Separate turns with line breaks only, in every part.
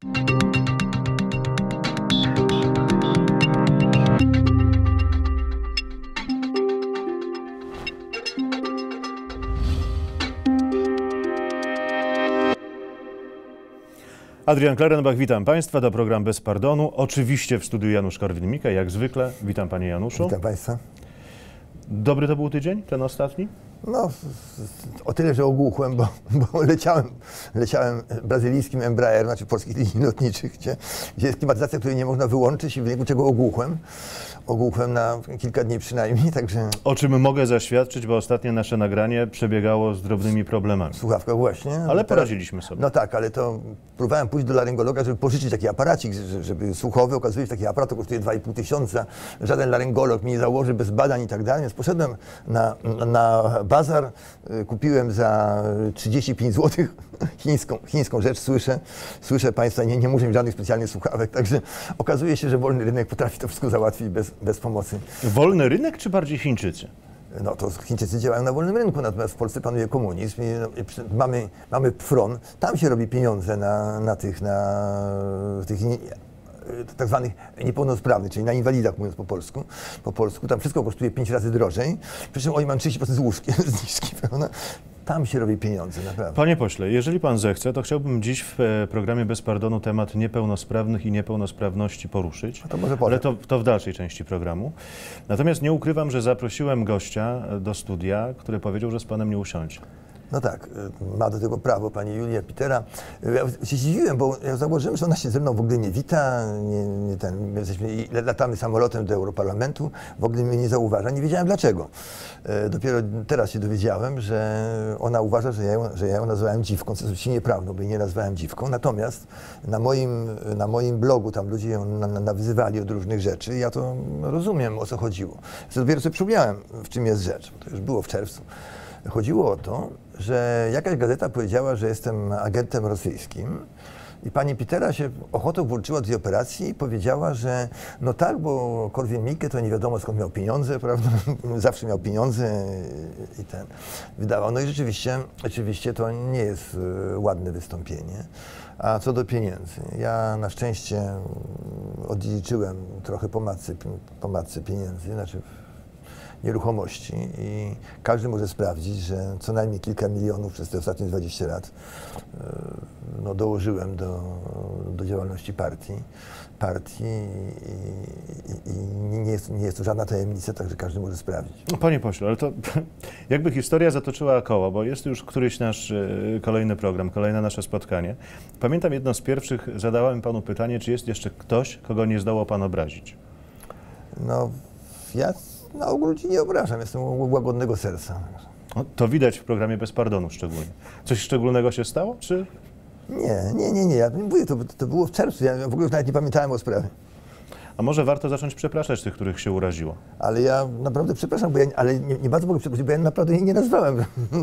Adrian Klarenbach, witam Państwa. To program Bez Pardonu. Oczywiście w studiu Janusz Korwin-Mikke, jak zwykle. Witam Panie Januszu.
Witam Państwa.
Dobry to był tydzień, ten ostatni?
No, o tyle, że ogłuchłem, bo leciałem brazylijskim Embraer, znaczy polskich linii lotniczych, gdzie jest klimatyzacja, której nie można wyłączyć i w wyniku czego ogłuchłem. Ogłuchłem na kilka dni przynajmniej, także...
O czym mogę zaświadczyć, bo ostatnie nasze nagranie przebiegało z drobnymi problemami.
Słuchawka właśnie.
Ale poradziliśmy sobie.
No tak, ale to próbowałem pójść do laryngologa, żeby pożyczyć taki aparacik, żeby słuchowy. Okazuje się, że taki aparat to kosztuje 2,5 tysiąca. Żaden laryngolog mi nie założy bez badań i tak dalej. Więc poszedłem na bazar, kupiłem za 35 zł chińską rzecz. Słyszę Państwa, nie muszę mieć żadnych specjalnych słuchawek. Także okazuje się, że wolny rynek potrafi to wszystko załatwić bez pomocy. Wolny rynek czy bardziej Chińczycy? No to Chińczycy działają na wolnym rynku, natomiast w Polsce panuje komunizm i mamy PFRON, tam się robi pieniądze na tych tak zwanych niepełnosprawnych, czyli na inwalidach, mówiąc po polsku, tam wszystko kosztuje 5 razy drożej, przy czym oni mają 30% zniżki, prawda? Tam się robi pieniądze, naprawdę.
Panie pośle, jeżeli pan zechce, to chciałbym dziś w programie Bez Pardonu temat niepełnosprawnych i niepełnosprawności poruszyć,
to może
ale to w dalszej części programu. Natomiast nie ukrywam, że zaprosiłem gościa do studia, który powiedział, że z panem nie usiądzie.
No tak, ma do tego prawo pani Julia Pitera. Ja się zdziwiłem, bo ja założyłem, że ona się ze mną w ogóle nie wita, my latamy samolotem do Europarlamentu, w ogóle mnie nie zauważa, nie wiedziałem dlaczego. Dopiero teraz się dowiedziałem, że ona uważa, że ja ją nazwałem dziwką, co jest oczywiście nieprawdą, bo jej nie nazwałem dziwką. Natomiast na moim blogu tam ludzie ją nawyzywali od różnych rzeczy i ja to rozumiem, o co chodziło. Dopiero sobie przypomniałem, w czym jest rzecz, bo to już było w czerwcu. Chodziło o to, że jakaś gazeta powiedziała, że jestem agentem rosyjskim i pani Pitera się ochotą włączyła do tej operacji i powiedziała, że no tak, bo Korwin-Mikke to nie wiadomo skąd miał pieniądze, prawda? Zawsze miał pieniądze i wydawał. No i rzeczywiście to nie jest ładne wystąpienie. A co do pieniędzy, ja na szczęście odziedziczyłem trochę po matce pieniędzy, znaczy nieruchomości i każdy może sprawdzić, że co najmniej kilka milionów przez te ostatnie 20 lat dołożyłem do działalności partii i nie jest to żadna tajemnica, także każdy może sprawdzić.
No, panie pośle, ale to jakby historia zatoczyła koło, bo jest już któryś nasz kolejny program, kolejne nasze spotkanie. Pamiętam jedno z pierwszych, zadałem panu pytanie, czy jest jeszcze ktoś, kogo nie zdołał pan obrazić?
No, ja na ogół ludzi nie obrażam, jestem łagodnego serca.
No, to widać w programie Bez Pardonu szczególnie. Coś szczególnego się stało, czy?
Nie. Ja mówię, to było w czerwcu, ja w ogóle już nawet nie pamiętałem o sprawie.
A może warto zacząć przepraszać tych, których się uraziło?
Ale ja naprawdę przepraszam, ale nie bardzo mogę przeprosić, bo ja naprawdę jej nie nazwałem.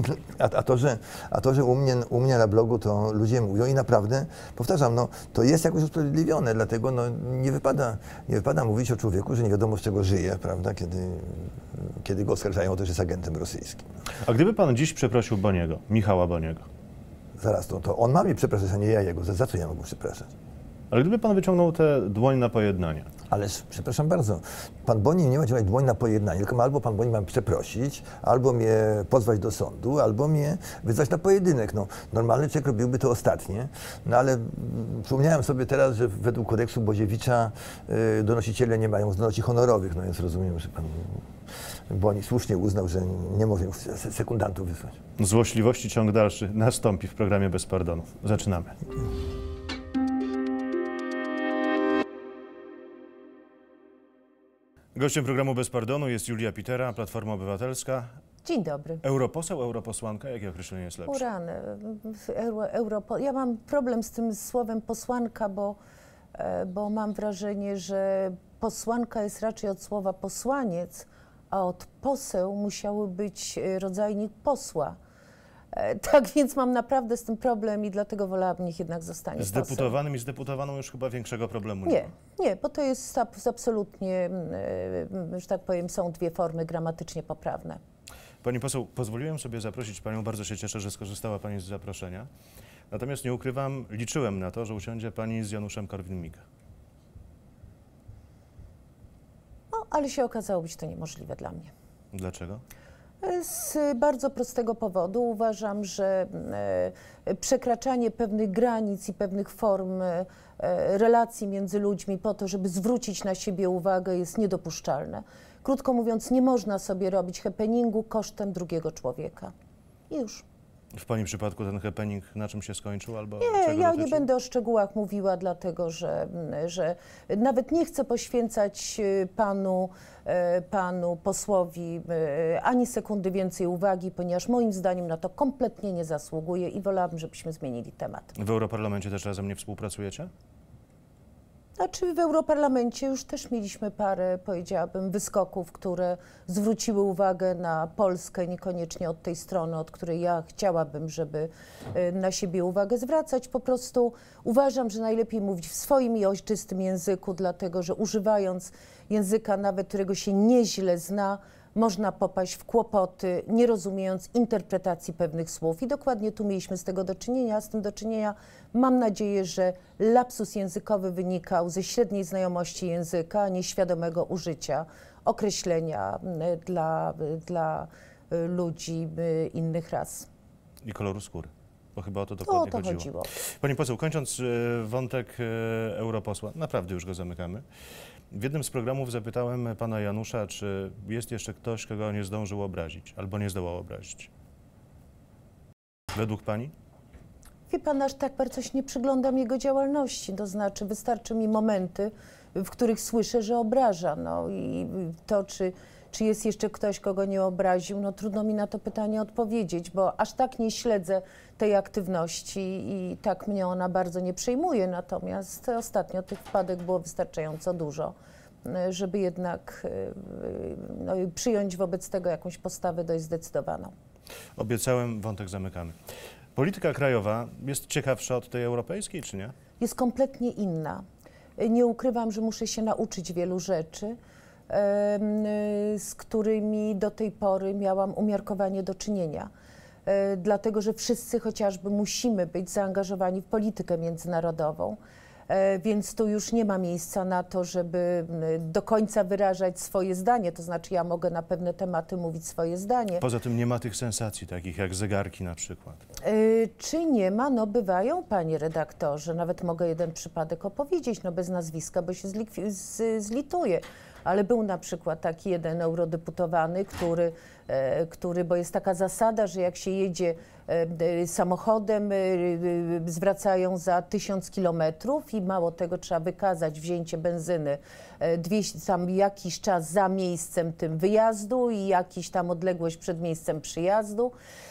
A to, że u mnie na blogu to ludzie mówią i naprawdę, powtarzam, no, to jest jakoś usprawiedliwione, dlatego no, nie wypada mówić o człowieku, że nie wiadomo z czego żyje, prawda, kiedy go oskarżają o to, że jest agentem rosyjskim.
A gdyby pan dziś przeprosił Boniego, Michała Boniego?
Zaraz, to on ma mnie przepraszać, a nie ja jego. Za co ja mogę przepraszać?
Ale gdyby pan wyciągnął tę dłoń na pojednanie?
Ależ, przepraszam bardzo, pan Boni nie ma ciągnąć dłoń na pojednanie, tylko albo pan Boni ma przeprosić, albo mnie pozwać do sądu, albo mnie wyzwać na pojedynek. No, normalny człowiek robiłby to ostatnie, no ale przypomniałem sobie teraz, że według kodeksu Boziewicza donosiciele nie mają zdolności honorowych, no więc rozumiem, że pan Boni słusznie uznał, że nie może już sekundantów wysłać.
Złośliwości ciąg dalszy nastąpi w programie Bez Pardonu. Zaczynamy. Gościem programu Bez Pardonu jest Julia Pitera, Platforma Obywatelska.
Dzień dobry.
Europoseł, europosłanka, jakie określenie jest lepsze?
Urany. Ja mam problem z tym słowem posłanka, bo mam wrażenie, że posłanka jest raczej od słowa posłaniec, a od poseł musiały być rodzajnik posła. Tak więc mam naprawdę z tym problem i dlatego wolałabym, niech jednak zostanie
Z deputowanym i z deputowaną już chyba większego problemu nie ma.
Nie, bo to jest absolutnie, że tak powiem, są dwie formy gramatycznie poprawne.
Pani poseł, pozwoliłem sobie zaprosić panią, bardzo się cieszę, że skorzystała pani z zaproszenia, Natomiast nie ukrywam, liczyłem na to, że usiądzie pani z Januszem Korwin-Mikke.
No, ale się okazało być to niemożliwe dla mnie.
Dlaczego?
Z bardzo prostego powodu. Uważam, że przekraczanie pewnych granic i pewnych form relacji między ludźmi po to, żeby zwrócić na siebie uwagę, jest niedopuszczalne. Krótko mówiąc, nie można sobie robić happeningu kosztem drugiego człowieka. I już.
W pani przypadku ten happening na czym się skończył? Albo
Nie,
czego
ja
dotyczył?
nie będę o szczegółach mówiła, dlatego że nawet nie chcę poświęcać panu posłowi ani sekundy więcej uwagi, ponieważ moim zdaniem na to kompletnie nie zasługuje i wolałabym, żebyśmy zmienili temat.
W Europarlamencie też razem nie współpracujecie?
Znaczy w Europarlamencie już też mieliśmy parę, powiedziałabym, wyskoków, które zwróciły uwagę na Polskę, niekoniecznie od tej strony, od której ja chciałabym, żeby na siebie uwagę zwracać. Po prostu uważam, że najlepiej mówić w swoim i ojczystym języku, dlatego że używając języka nawet, którego się nieźle zna, można popaść w kłopoty, nie rozumiejąc interpretacji pewnych słów. I dokładnie tu mieliśmy z tego do czynienia. Z tym do czynienia mam nadzieję, że lapsus językowy wynikał ze średniej znajomości języka, a nie świadomego użycia określenia dla ludzi innych ras.
I koloru skóry, bo chyba o to dokładnie chodziło. Pani poseł, kończąc wątek europosła, naprawdę już go zamykamy. W jednym z programów zapytałem pana Janusza, czy jest jeszcze ktoś, kogo nie zdążył obrazić albo nie zdołał obrazić. Według pani?
Wie pan, aż tak bardzo się nie przyglądam jego działalności, to znaczy wystarczy mi momenty, w których słyszę, że obraża. No i to, czy jest jeszcze ktoś, kogo nie obraził, no trudno mi na to pytanie odpowiedzieć, bo aż tak nie śledzę tej aktywności i tak mnie ona bardzo nie przejmuje. Natomiast ostatnio tych wpadek było wystarczająco dużo, żeby jednak przyjąć wobec tego jakąś postawę dość zdecydowaną.
Obiecałem, wątek zamykamy. Polityka krajowa jest ciekawsza od tej europejskiej, czy nie?
Jest kompletnie inna. Nie ukrywam, że muszę się nauczyć wielu rzeczy, z którymi do tej pory miałam umiarkowanie do czynienia. Dlatego, że wszyscy chociażby musimy być zaangażowani w politykę międzynarodową, więc tu już nie ma miejsca na to, żeby do końca wyrażać swoje zdanie, to znaczy ja mogę na pewne tematy mówić swoje zdanie.
Poza tym nie ma tych sensacji, takich jak zegarki na przykład.
Czy nie ma? No bywają, panie redaktorze, nawet mogę jeden przypadek opowiedzieć, no bez nazwiska, bo się zlituję. Ale był na przykład taki jeden eurodeputowany, który, bo jest taka zasada, że jak się jedzie samochodem, zwracają za 1000 kilometrów i mało tego trzeba wykazać wzięcie benzyny tam jakiś czas za miejscem tym wyjazdu i jakiś tam odległość przed miejscem przyjazdu.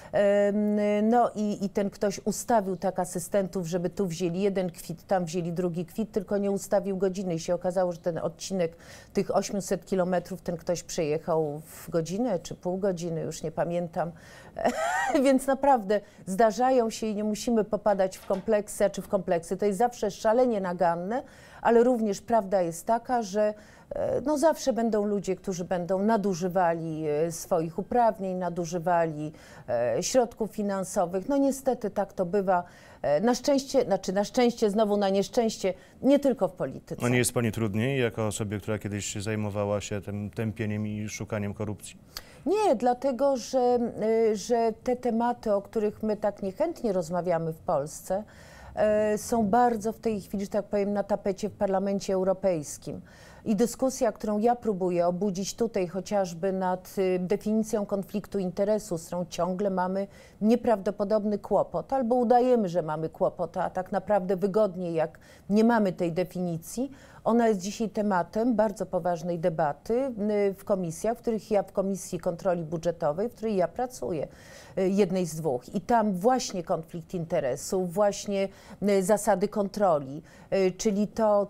No i ten ktoś ustawił tak asystentów, żeby tu wzięli jeden kwit, tam wzięli drugi kwit, tylko nie ustawił godziny i się okazało, że ten odcinek tych 800 kilometrów ten ktoś przejechał w godzinę czy pół godziny, już nie pamiętam. Więc naprawdę zdarzają się i nie musimy popadać w kompleksy, czy w kompleksy. To jest zawsze szalenie naganne, ale również prawda jest taka, że no zawsze będą ludzie, którzy będą nadużywali swoich uprawnień, nadużywali środków finansowych. No niestety tak to bywa. Na szczęście, na szczęście, znowu na nieszczęście, nie tylko w polityce.
A nie jest pani trudniej jako osobie, która kiedyś zajmowała się tym tępieniem i szukaniem korupcji?
Nie, dlatego że te tematy, o których my tak niechętnie rozmawiamy w Polsce, są bardzo w tej chwili, że tak powiem, na tapecie w Parlamencie Europejskim. I dyskusja, którą ja próbuję obudzić tutaj chociażby nad definicją konfliktu interesu, z którą ciągle mamy nieprawdopodobny kłopot, albo udajemy, że mamy kłopot, a tak naprawdę wygodniej, jak nie mamy tej definicji. Ona jest dzisiaj tematem bardzo poważnej debaty w komisjach, w Komisji Kontroli Budżetowej, w której ja pracuję, jednej z dwóch. I tam właśnie konflikt interesów, właśnie zasady kontroli, czyli to,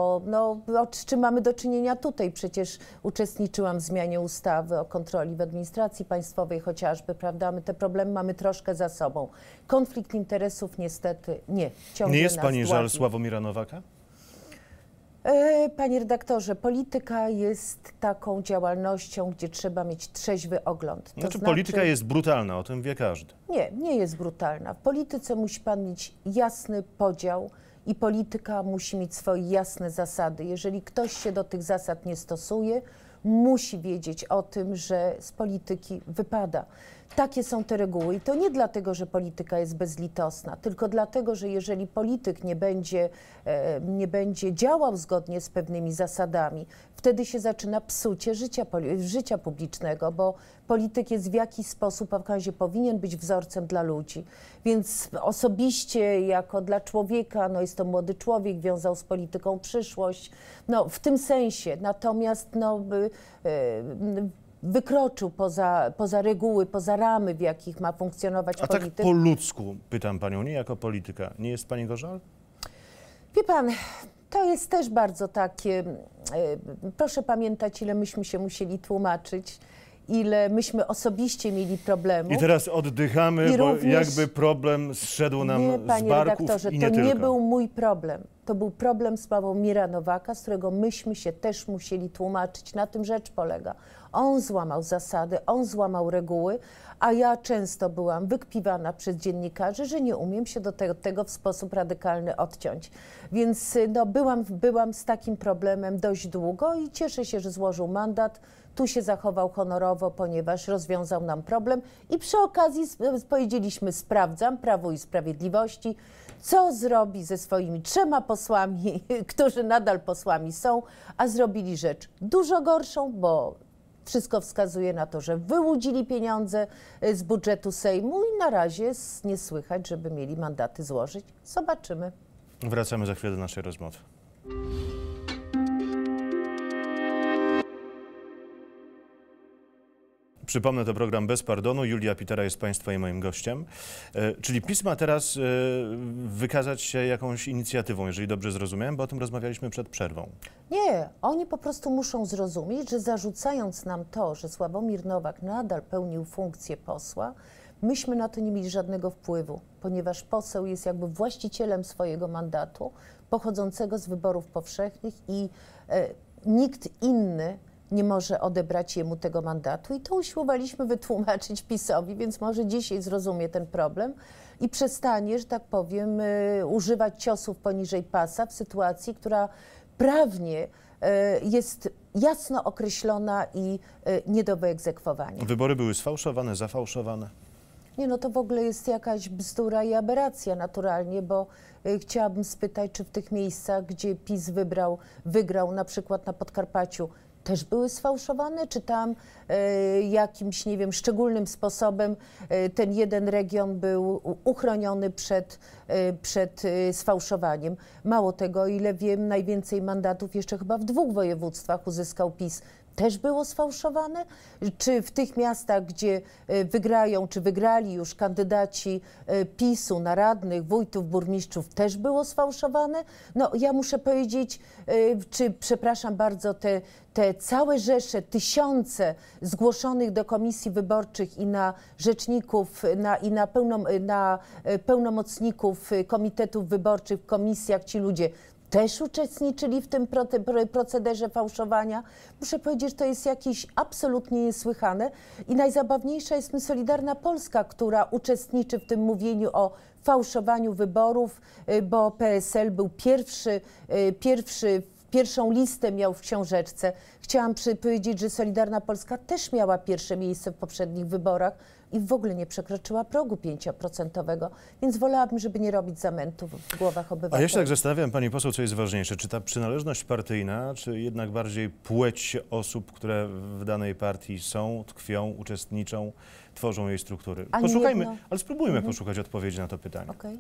z czym mamy do czynienia tutaj. Przecież uczestniczyłam w zmianie ustawy o kontroli w administracji państwowej chociażby, prawda? My te problemy mamy troszkę za sobą. Konflikt interesów niestety nie. Ciągle
nie jest
nas
pani żal
dławi.
Sławomira Nowaka?
Panie redaktorze, polityka jest taką działalnością, gdzie trzeba mieć trzeźwy ogląd. To
Znaczy, polityka jest brutalna, o tym wie każdy.
Nie jest brutalna. W polityce musi pan mieć jasny podział i polityka musi mieć swoje jasne zasady. Jeżeli ktoś się do tych zasad nie stosuje, musi wiedzieć o tym, że z polityki wypada. Takie są te reguły i to nie dlatego, że polityka jest bezlitosna, tylko dlatego, że jeżeli polityk nie będzie działał zgodnie z pewnymi zasadami, wtedy się zaczyna psucie życia publicznego, bo polityk jest w jakiś sposób, a w razie powinien być wzorcem dla ludzi. Więc osobiście, jako dla człowieka, no jest to młody człowiek, wiązał z polityką przyszłość, no w tym sensie. Natomiast wykroczył poza reguły, poza ramy, w jakich ma funkcjonować polityk.
A tak po ludzku, pytam panią, nie jako polityka, nie jest pani go żal?
Wie pan, to jest też bardzo takie, proszę pamiętać, ile myśmy się musieli tłumaczyć, ile myśmy osobiście mieli problemów.
I teraz oddychamy, bo jakby problem zszedł nam z barków i nie
to
tylko.
nie był mój problem. To był problem Sławomira Nowaka, z którego myśmy się też musieli tłumaczyć. Na tym rzecz polega. On złamał zasady, on złamał reguły, a ja często byłam wykpiwana przez dziennikarzy, że nie umiem się do tego w sposób radykalny odciąć. Więc no, byłam z takim problemem dość długo i cieszę się, że złożył mandat. Tu się zachował honorowo, ponieważ rozwiązał nam problem i przy okazji powiedzieliśmy, sprawdzam Prawo i Sprawiedliwości, co zrobi ze swoimi 3 posłami, którzy nadal posłami są, a zrobili rzecz dużo gorszą, bo wszystko wskazuje na to, że wyłudzili pieniądze z budżetu Sejmu i na razie nie słychać, żeby mieli mandaty złożyć. Zobaczymy.
Wracamy za chwilę do naszej rozmowy. Przypomnę, to program Bez Pardonu. Julia Pitera jest państwa i moim gościem. Czyli PiS ma teraz wykazać się jakąś inicjatywą, jeżeli dobrze zrozumiałem, bo o tym rozmawialiśmy przed przerwą.
Nie, oni po prostu muszą zrozumieć, że zarzucając nam to, że Sławomir Nowak nadal pełnił funkcję posła, myśmy na to nie mieli żadnego wpływu, ponieważ poseł jest jakby właścicielem swojego mandatu pochodzącego z wyborów powszechnych i nikt inny nie może odebrać jemu tego mandatu i to usiłowaliśmy wytłumaczyć PiS-owi, więc może dzisiaj zrozumie ten problem i przestanie, że tak powiem, używać ciosów poniżej pasa w sytuacji, która prawnie jest jasno określona i nie do wyegzekwowania.
Wybory były sfałszowane, zafałszowane?
Nie, no to w ogóle jest jakaś bzdura i aberracja naturalnie, bo chciałabym spytać, czy w tych miejscach, gdzie PiS wygrał na przykład na Podkarpaciu, też były sfałszowane, czy tam jakimś, nie wiem, szczególnym sposobem ten jeden region był uchroniony przed sfałszowaniem. Mało tego, o ile wiem, najwięcej mandatów jeszcze chyba w 2 województwach uzyskał PiS. Też było sfałszowane? Czy w tych miastach, gdzie wygrają, czy wygrali już kandydaci PiS-u na radnych, wójtów, burmistrzów, też było sfałszowane? No ja muszę powiedzieć, przepraszam bardzo, te całe rzesze, tysiące zgłoszonych do komisji wyborczych i na rzeczników, na pełnomocników komitetów wyborczych w komisjach, ci ludzie też uczestniczyli w tym procederze fałszowania. Muszę powiedzieć, że to jest jakieś absolutnie niesłychane i najzabawniejsza jest Solidarna Polska, która uczestniczy w tym mówieniu o fałszowaniu wyborów, bo PSL był pierwszą listę miał w książeczce. Chciałam powiedzieć, że Solidarna Polska też miała pierwsze miejsce w poprzednich wyborach i w ogóle nie przekroczyła progu 5%, więc wolałabym, żeby nie robić zamętów w głowach obywateli.
A ja się tak zastanawiam, pani poseł, co jest ważniejsze, czy ta przynależność partyjna, czy jednak bardziej płeć osób, które w danej partii są, tkwią, uczestniczą, tworzą jej struktury? Poszukajmy, ale spróbujmy poszukać odpowiedzi na to pytanie.
Okay.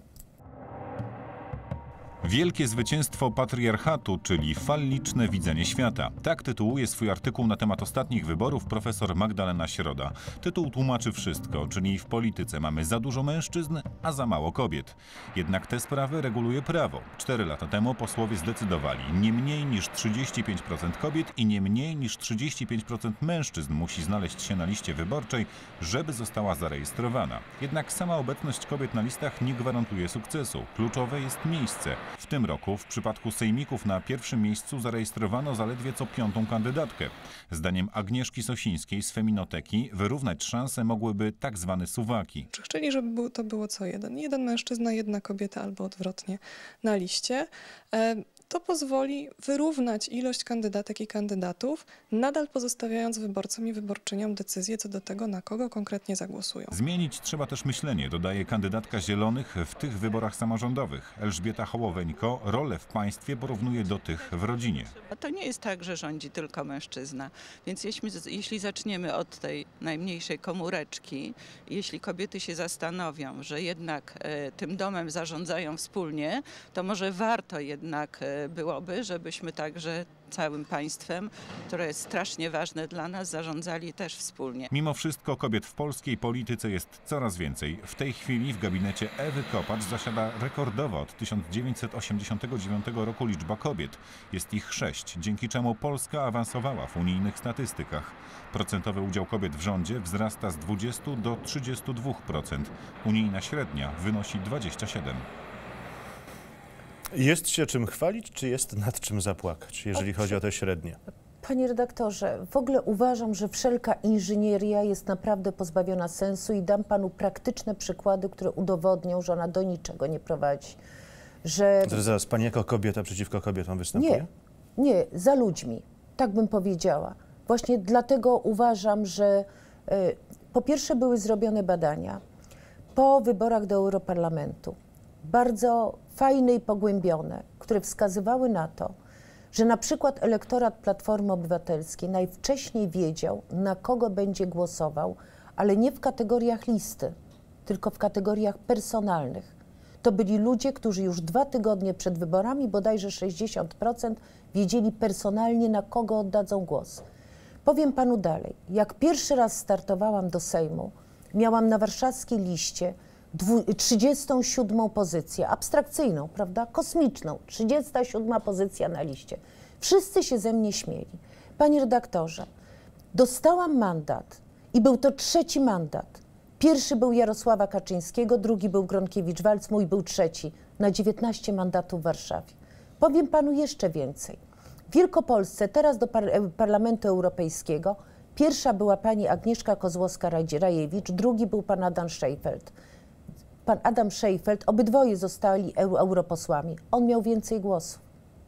Wielkie zwycięstwo patriarchatu, czyli falliczne widzenie świata. Tak tytułuje swój artykuł na temat ostatnich wyborów profesor Magdalena Środa. Tytuł tłumaczy wszystko, czyli w polityce mamy za dużo mężczyzn, a za mało kobiet. Jednak te sprawy reguluje prawo. 4 lata temu posłowie zdecydowali, nie mniej niż 35% kobiet i nie mniej niż 35% mężczyzn musi znaleźć się na liście wyborczej, żeby została zarejestrowana. Jednak sama obecność kobiet na listach nie gwarantuje sukcesu. Kluczowe jest miejsce. W tym roku w przypadku sejmików na pierwszym miejscu zarejestrowano zaledwie co 5. kandydatkę. Zdaniem Agnieszki Sosińskiej z Feminoteki wyrównać szanse mogłyby tak zwane suwaki.
Chcieli, żeby to było co jeden mężczyzna, jedna kobieta albo odwrotnie na liście. To pozwoli wyrównać ilość kandydatek i kandydatów, nadal pozostawiając wyborcom i wyborczyniom decyzję co do tego, na kogo konkretnie zagłosują.
Zmienić trzeba też myślenie, dodaje kandydatka Zielonych w tych wyborach samorządowych. Elżbieta Hołoweńko rolę w państwie porównuje do tych w rodzinie.
To nie jest tak, że rządzi tylko mężczyzna, więc jeśli zaczniemy od tej najmniejszej komóreczki, jeśli kobiety się zastanowią, że jednak tym domem zarządzają wspólnie, to może warto jednak byłoby, żebyśmy także całym państwem, które jest strasznie ważne dla nas, zarządzali też wspólnie.
Mimo wszystko kobiet w polskiej polityce jest coraz więcej. W tej chwili w gabinecie Ewy Kopacz zasiada rekordowa od 1989 roku liczba kobiet. Jest ich 6, dzięki czemu Polska awansowała w unijnych statystykach. Procentowy udział kobiet w rządzie wzrasta z 20 do 32%. Unijna średnia wynosi 27%.
Jest się czym chwalić, czy jest nad czym zapłakać, jeżeli chodzi o te średnie?
Panie redaktorze, w ogóle uważam, że wszelka inżynieria jest naprawdę pozbawiona sensu i dam panu praktyczne przykłady, które udowodnią, że ona do niczego nie prowadzi. Że...
Zaraz, pani jako kobieta przeciwko kobietom występuje?
Nie, za ludźmi, tak bym powiedziała. Właśnie dlatego uważam, że po pierwsze były zrobione badania po wyborach do Europarlamentu, bardzo fajne i pogłębione, które wskazywały na to, że na przykład elektorat Platformy Obywatelskiej najwcześniej wiedział, na kogo będzie głosował, ale nie w kategoriach listy, tylko w kategoriach personalnych. To byli ludzie, którzy już 2 tygodnie przed wyborami, bodajże 60%, wiedzieli personalnie, na kogo oddadzą głos. Powiem panu dalej, jak pierwszy raz startowałam do Sejmu, miałam na warszawskiej liście 37. pozycję, abstrakcyjną, prawda, kosmiczną, 37. pozycja na liście. Wszyscy się ze mnie śmieli. Panie redaktorze, dostałam mandat i był to 3. mandat. Pierwszy był Jarosława Kaczyńskiego, drugi był Gronkiewicz-Waltz, mój był 3. na 19 mandatów w Warszawie. Powiem panu jeszcze więcej. W Wielkopolsce, teraz do Parlamentu Europejskiego, pierwsza była pani Agnieszka Kozłowska-Rajewicz, drugi był pan Adam Szejfeld. Pan Adam Szejfeld, obydwoje zostali europosłami. On miał więcej głosów.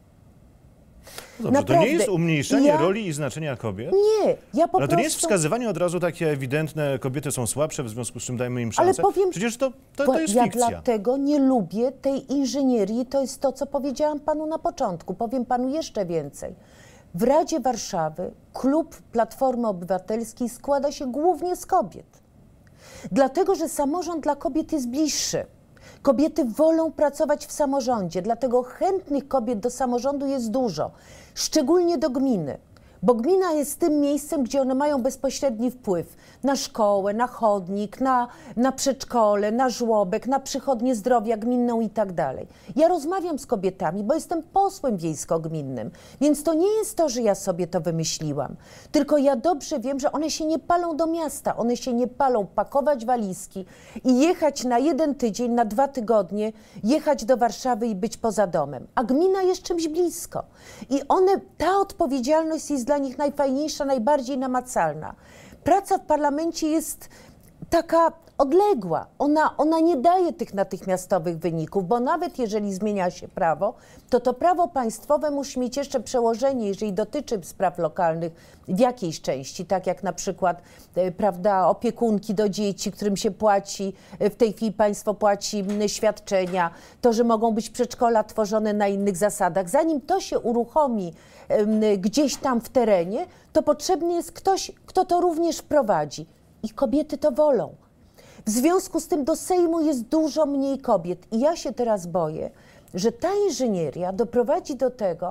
Dobrze,
Naprawdę.
to nie jest umniejszanie roli i znaczenia kobiet?
Nie, ja po
Ale to nie jest
prostu...
wskazywanie od razu takie ewidentne, kobiety są słabsze, w związku z czym dajmy im szansę.
Ale powiem,
przecież to jest
ja
fikcja.
dlatego nie lubię tej inżynierii, to jest to, co powiedziałam panu na początku. Powiem panu jeszcze więcej. W Radzie Warszawy klub Platformy Obywatelskiej składa się głównie z kobiet. Dlatego, że samorząd dla kobiet jest bliższy. Kobiety wolą pracować w samorządzie, dlatego chętnych kobiet do samorządu jest dużo, szczególnie do gminy. Bo gmina jest tym miejscem, gdzie one mają bezpośredni wpływ na szkołę, na chodnik, na przedszkole, na żłobek, na przychodnię zdrowia gminną i tak dalej. Ja rozmawiam z kobietami, bo jestem posłem wiejsko-gminnym, więc to nie jest to, że ja sobie to wymyśliłam. Tylko ja dobrze wiem, że one się nie palą do miasta, one się nie palą pakować walizki i jechać na 1 tydzień, na 2 tygodnie, jechać do Warszawy i być poza domem. A gmina jest czymś blisko. I ta odpowiedzialność jest dla nich najfajniejsza, najbardziej namacalna. Praca w parlamencie jest taka odległa. Ona nie daje tych natychmiastowych wyników, bo nawet jeżeli zmienia się prawo, to prawo państwowe musi mieć jeszcze przełożenie, jeżeli dotyczy spraw lokalnych w jakiejś części, tak jak na przykład prawda, opiekunki do dzieci, którym się płaci, w tej chwili państwo płaci świadczenia, to, że mogą być przedszkola tworzone na innych zasadach. Zanim to się uruchomi gdzieś tam w terenie, to potrzebny jest ktoś, kto to również prowadzi. I kobiety to wolą. W związku z tym do Sejmu jest dużo mniej kobiet. I ja się teraz boję, że ta inżynieria doprowadzi do tego,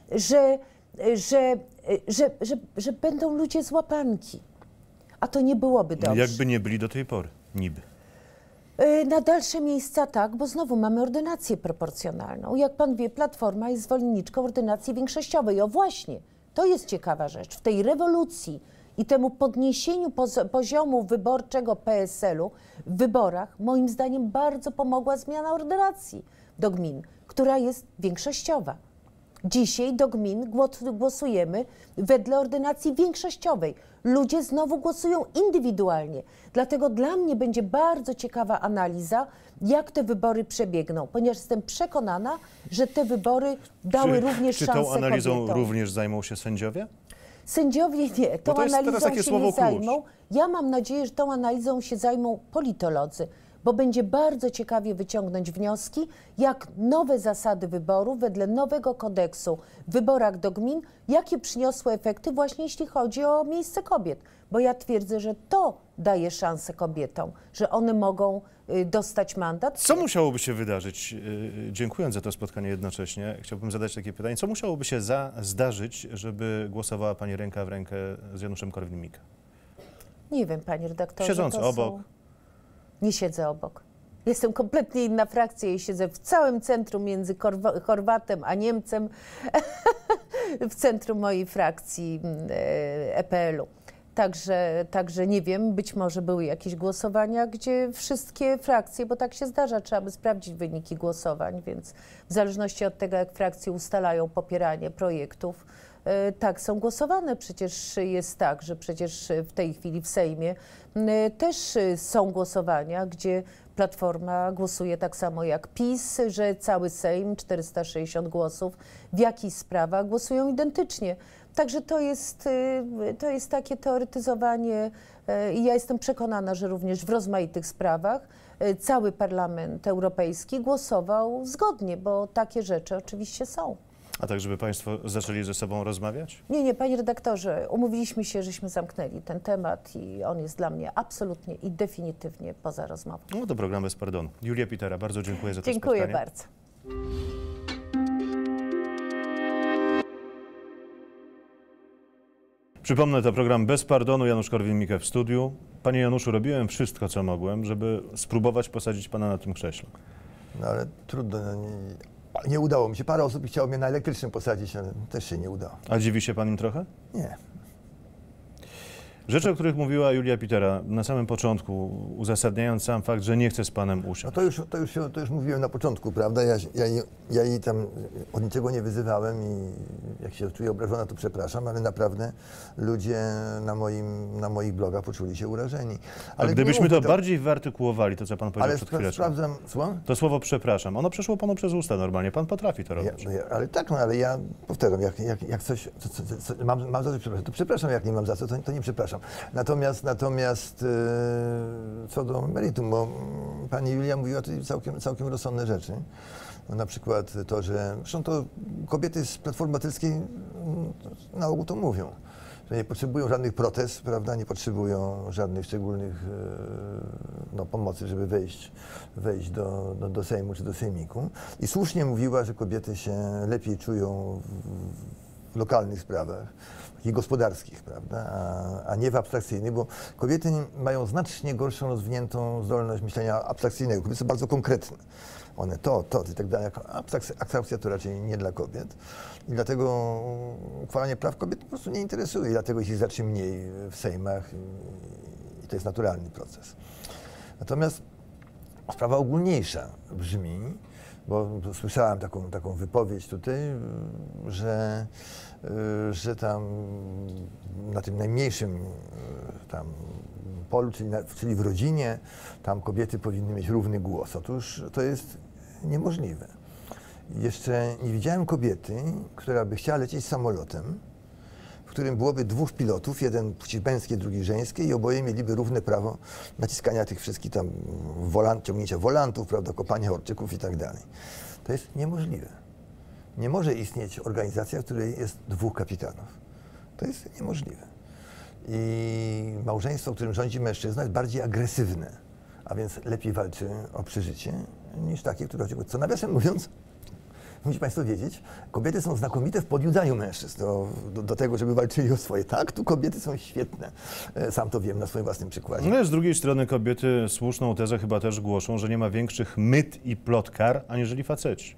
że będą ludzie z łapanki. A to nie byłoby dobrze.
Jakby nie byli do tej pory, niby.
Na dalsze miejsca tak, bo znowu mamy ordynację proporcjonalną. Jak pan wie, Platforma jest zwolenniczką ordynacji większościowej. O właśnie, to jest ciekawa rzecz. W tej rewolucji i temu podniesieniu poziomu wyborczego PSL-u w wyborach, moim zdaniem, bardzo pomogła zmiana ordynacji. do gmin, która jest większościowa. Dzisiaj do gmin głosujemy wedle ordynacji większościowej. Ludzie znowu głosują indywidualnie. Dlatego dla mnie będzie bardzo ciekawa analiza, jak te wybory przebiegną, ponieważ jestem przekonana, że te wybory dały również
Czy
szansę
tą analizą
kobietom.
również zajmą się sędziowie?
Sędziowie nie, tą
to jest teraz
analizą
takie
się
słowo
nie
klucz.
zajmą. Ja mam nadzieję, że tą analizą się zajmą politolodzy, bo będzie bardzo ciekawie wyciągnąć wnioski, jak nowe zasady wyborów wedle nowego kodeksu w wyborach do gmin, jakie przyniosły efekty właśnie jeśli chodzi o miejsce kobiet. Bo ja twierdzę, że to daje szansę kobietom, że one mogą dostać mandat.
Co musiałoby się wydarzyć, dziękując za to spotkanie jednocześnie, chciałbym zadać takie pytanie, co musiałoby się zdarzyć, żeby głosowała pani ręka w rękę z Januszem Korwin-Mikke?
Nie wiem, panie redaktorze.
Siedząc
to
obok.
Nie siedzę obok. Jestem kompletnie inna frakcja i siedzę w całym centrum między Chorwatem a Niemcem, w centrum mojej frakcji EPL-u. Także nie wiem, być może były jakieś głosowania, gdzie wszystkie frakcje, bo tak się zdarza, trzeba by sprawdzić wyniki głosowań, więc w zależności od tego, jak frakcje ustalają popieranie projektów, tak są głosowane. Przecież jest tak, że przecież w tej chwili w Sejmie też są głosowania, gdzie Platforma głosuje tak samo jak PiS, że cały Sejm, 460 głosów, w jakichś sprawach głosują identycznie. Także to jest takie teoretyzowanie i ja jestem przekonana, że również w rozmaitych sprawach cały Parlament Europejski głosował zgodnie, bo takie rzeczy oczywiście są.
A tak, żeby państwo zaczęli ze sobą rozmawiać?
Nie, panie redaktorze, umówiliśmy się, żeśmy zamknęli ten temat i on jest dla mnie absolutnie i definitywnie poza rozmową.
No to program bez pardonu. Julia Pitera, bardzo dziękuję za to
Dziękuję
spotkanie.
bardzo.
Przypomnę, to program Bez Pardonu, Janusz Korwin-Mikke w studiu. Panie Januszu, robiłem wszystko, co mogłem, żeby spróbować posadzić pana na tym krześle.
No ale trudno, nie udało mi się. Parę osób chciało mnie na elektrycznym posadzić, ale też się nie udało.
A dziwi się pan im trochę?
Nie.
Rzeczy, o których mówiła Julia Pitera na samym początku, uzasadniając sam fakt, że nie chce z panem
No
usiąść.
to już mówiłem na początku, prawda? Ja jej tam od niczego nie wyzywałem i jak się czuję obrażona, to przepraszam, ale naprawdę ludzie na moich blogach poczuli się urażeni.
Ale gdybyśmy to bardziej wyartykułowali, to co pan powiedział przed chwileczką.
Sprawdzam, słucham?
To słowo przepraszam, ono przeszło panu przez usta normalnie, pan potrafi to robić.
Ale tak, no ale ja powtarzam, jak coś, mam za coś przepraszam, to przepraszam, jak nie mam za co, to nie przepraszam. Natomiast co do meritum, bo pani Julia mówiła tutaj całkiem rozsądne rzeczy. No, na przykład to, że zresztą to kobiety z Platformy Obywatelskiej na ogół to mówią, że nie potrzebują żadnych protest, prawda, nie potrzebują żadnych szczególnych pomocy, żeby wejść do Sejmu czy do Sejmiku. I słusznie mówiła, że kobiety się lepiej czują w lokalnych sprawach, takich gospodarskich, prawda, a nie w abstrakcyjnych, bo kobiety mają znacznie gorszą rozwiniętą zdolność myślenia abstrakcyjnego. Kobiety są bardzo konkretne. One to i tak dalej. Abstrakcja to raczej nie dla kobiet. I dlatego uchwalanie praw kobiet po prostu nie interesuje. I dlatego ich jest raczej mniej w sejmach i to jest naturalny proces. Natomiast sprawa ogólniejsza brzmi, bo słyszałem taką wypowiedź tutaj, że tam na tym najmniejszym tam polu, czyli w rodzinie, tam kobiety powinny mieć równy głos. Otóż to jest niemożliwe. Jeszcze nie widziałem kobiety, która by chciała lecieć samolotem, w którym byłoby dwóch pilotów, jeden płci męskiej, drugi żeńskiej i oboje mieliby równe prawo naciskania tych wszystkich tam ciągnięcia wolantów, prawda, kopania orczyków i tak dalej. To jest niemożliwe. Nie może istnieć organizacja, w której jest dwóch kapitanów. To jest niemożliwe. I małżeństwo, którym rządzi mężczyzna, jest bardziej agresywne, a więc lepiej walczy o przeżycie, niż takie, które chodzi. Co nawiasem mówiąc, musicie państwo wiedzieć, kobiety są znakomite w podjudzaniu mężczyzn do tego, żeby walczyli o swoje. Tak, tu kobiety są świetne. Sam to wiem na swoim własnym przykładzie.
No, z drugiej strony kobiety słuszną tezę chyba też głoszą, że nie ma większych myt i plotkar, aniżeli faceci.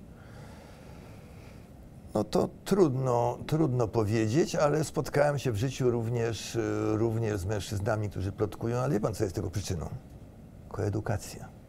No to trudno powiedzieć, ale spotkałem się w życiu również z mężczyznami, którzy plotkują, ale wie pan, co jest tego przyczyną? Koedukacja.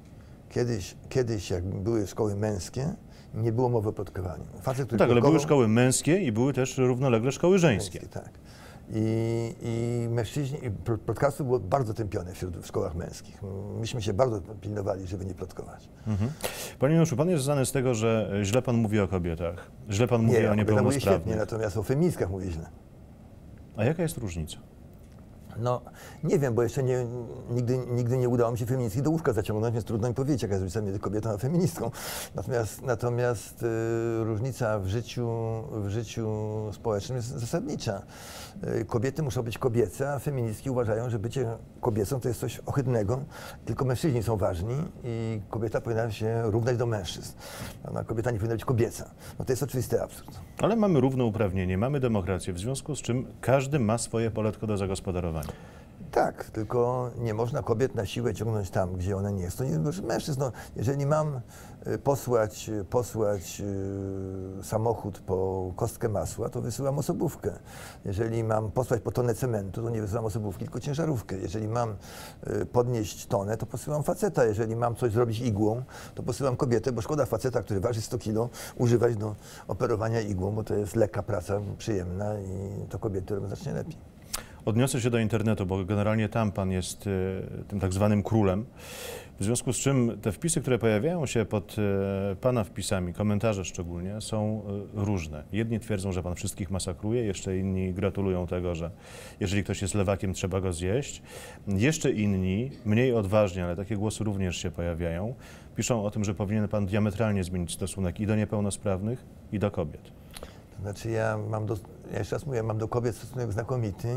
Kiedyś jak były szkoły męskie, nie było mowy o plotkowaniu. Facet, który
Tak, ale
plotkował-
były szkoły męskie i były też równolegle szkoły żeńskie.
Tak. I mężczyźni, i plotkarstwo było bardzo tępione w szkołach męskich. Myśmy się bardzo pilnowali, żeby nie plotkować.
Panie Januszu, pan jest znany z tego, że źle pan mówi o kobietach, źle pan mówi o
ja mówię świetnie,
niepełnosprawnych.
natomiast o feministkach mówię źle.
A jaka jest różnica?
No, nie wiem, bo jeszcze nigdy nie udało mi się feministki do łóżka zaciągnąć, więc trudno mi powiedzieć, jaka jest różnica między kobietą a feministką. Natomiast różnica w życiu społecznym jest zasadnicza. Kobiety muszą być kobiece, a feministki uważają, że bycie kobiecą to jest coś ohydnego. Tylko mężczyźni są ważni i kobieta powinna się równać do mężczyzn. A kobieta nie powinna być kobieca. No to jest oczywisty absurd.
Ale mamy równouprawnienie, mamy demokrację, w związku z czym każdy ma swoje poletko do zagospodarowania.
Tak, tylko nie można kobiet na siłę ciągnąć tam, gdzie one nie są. Mężczyzn, no, jeżeli mam posłać samochód po kostkę masła, to wysyłam osobówkę. Jeżeli mam posłać po tonę cementu, to nie wysyłam osobówki, tylko ciężarówkę. Jeżeli mam podnieść tonę, to posyłam faceta. Jeżeli mam coś zrobić igłą, to posyłam kobietę, bo szkoda faceta, który waży 100 kg, używać do operowania igłą, bo to jest lekka praca, przyjemna i to kobiety robią znacznie lepiej.
Odniosę się do internetu, bo generalnie tam pan jest tym tak zwanym królem. W związku z czym te wpisy, które pojawiają się pod pana wpisami, komentarze szczególnie, są różne. Jedni twierdzą, że pan wszystkich masakruje, jeszcze inni gratulują tego, że jeżeli ktoś jest lewakiem, trzeba go zjeść. Jeszcze inni, mniej odważnie, ale takie głosy również się pojawiają, piszą o tym, że powinien pan diametralnie zmienić stosunek i do niepełnosprawnych, i do kobiet.
To znaczy ja jeszcze raz mówię, mam do kobiet stosunek znakomity,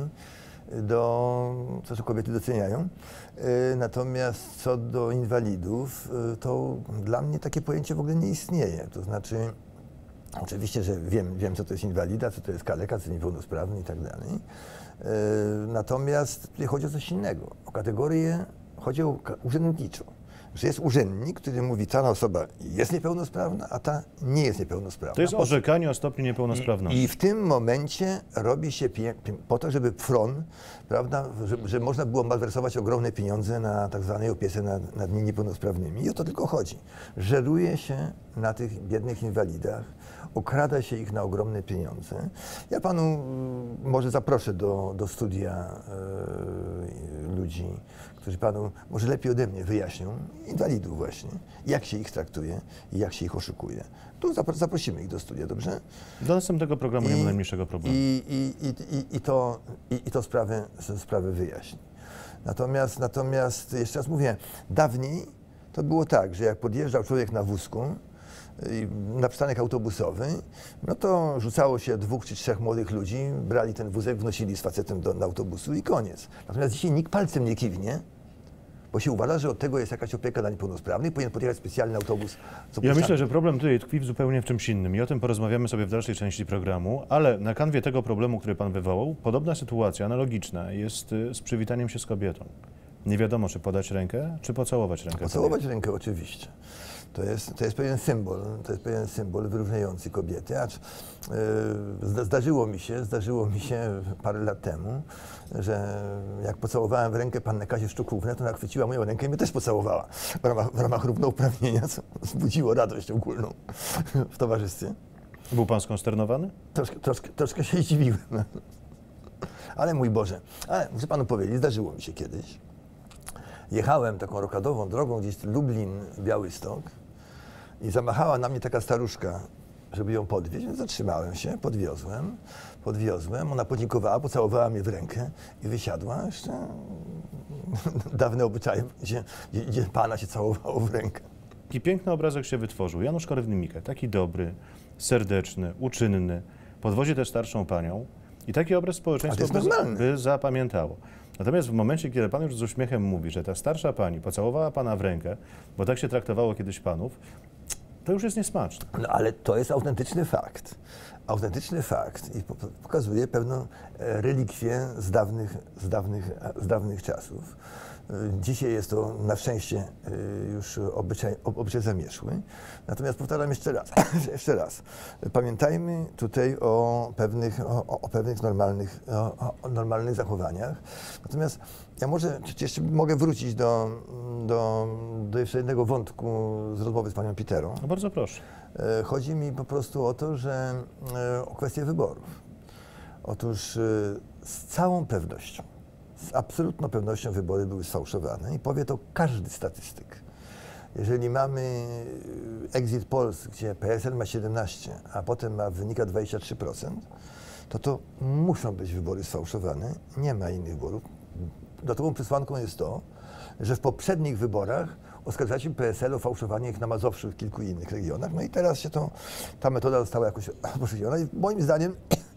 co kobiety doceniają. Natomiast co do inwalidów, to dla mnie takie pojęcie w ogóle nie istnieje. To znaczy, oczywiście, że wiem co to jest inwalida, co to jest kaleka, co jest niepełnosprawny i tak dalej. Natomiast tutaj chodzi o coś innego. O kategorię, chodzi o urzędniczą. Że jest urzędnik, który mówi, ta osoba jest niepełnosprawna, a ta nie jest niepełnosprawna.
To jest orzekanie o stopniu niepełnosprawności.
I w tym momencie robi się po to, żeby PFRON, prawda, że można było malwersować ogromne pieniądze na tak zwanej opiece nad niepełnosprawnymi. I o to tylko chodzi. Żeruje się na tych biednych inwalidach, okrada się ich na ogromne pieniądze. Ja panu może zaproszę do studia ludzi, którzy panu może lepiej ode mnie wyjaśnią, inwalidów właśnie, jak się ich traktuje i jak się ich oszukuje. Tu zaprosimy ich do studia, dobrze?
Do następnego programu nie ma najmniejszego problemu.
I to sprawę wyjaśni. Natomiast jeszcze raz mówię, dawniej to było tak, że jak podjeżdżał człowiek na wózku, na przystanek autobusowy, no to rzucało się 2 czy 3 młodych ludzi, brali ten wózek, wnosili z facetem do autobusu i koniec. Natomiast dzisiaj nikt palcem nie kiwnie, bo się uważa, że od tego jest jakaś opieka dla niepełnosprawnych, powinien podjechać specjalny autobus.
Ja myślę, że problem tutaj tkwi zupełnie w czymś innym i o tym porozmawiamy sobie w dalszej części programu, ale na kanwie tego problemu, który pan wywołał, podobna sytuacja, analogiczna jest z przywitaniem się z kobietą. Nie wiadomo, czy podać rękę, czy pocałować rękę.
Pocałować rękę oczywiście. To jest pewien symbol wyróżniający kobiety, acz zdarzyło mi się parę lat temu, że jak pocałowałem w rękę pannę Kasię Szczukrównę, to ona chwyciła moją rękę i mnie też pocałowała w ramach równouprawnienia, co wzbudziło radość ogólną w towarzystwie.
Był pan skonsternowany?
Troszkę się zdziwiłem. Ale mój Boże, muszę panu powiedzieć, zdarzyło mi się kiedyś. Jechałem taką rokadową drogą gdzieś Lublin-Białystok i zamachała na mnie taka staruszka, żeby ją podwieźć, więc zatrzymałem się, podwiozłem, ona podziękowała, pocałowała mnie w rękę i wysiadła. Jeszcze dawne obyczaje, gdzie pana się całowało w rękę.
Taki piękny obrazek się wytworzył. Janusz Korwin-Mikke, taki dobry, serdeczny, uczynny, podwozi też starszą panią i taki obraz społeczeństwo by zapamiętało. Natomiast w momencie, kiedy pan już z uśmiechem mówi, że ta starsza pani pocałowała pana w rękę, bo tak się traktowało kiedyś panów, to już jest niesmaczne.
No ale to jest autentyczny fakt. Autentyczny fakt i pokazuje pewną relikwię z dawnych czasów. Dzisiaj jest to na szczęście już obyczaj zamieszły. Natomiast powtarzam jeszcze raz. Pamiętajmy tutaj o pewnych normalnych zachowaniach. Natomiast ja może jeszcze mogę wrócić do jeszcze jednego wątku z rozmowy z panią Piterą.
No bardzo proszę.
Chodzi mi po prostu o to, że o kwestię wyborów. Otóż z całą pewnością, z absolutną pewnością wybory były sfałszowane i powie to każdy statystyk. Jeżeli mamy exit polls, gdzie PSL ma 17, a potem ma wynika 23%, to muszą być wybory sfałszowane. Nie ma innych wyborów. Dodatkową przesłanką jest to, że w poprzednich wyborach oskarżacie PSL o fałszowanie ich na Mazowszu i w kilku innych regionach. No i teraz się ta metoda została jakoś poszukiwana i moim zdaniem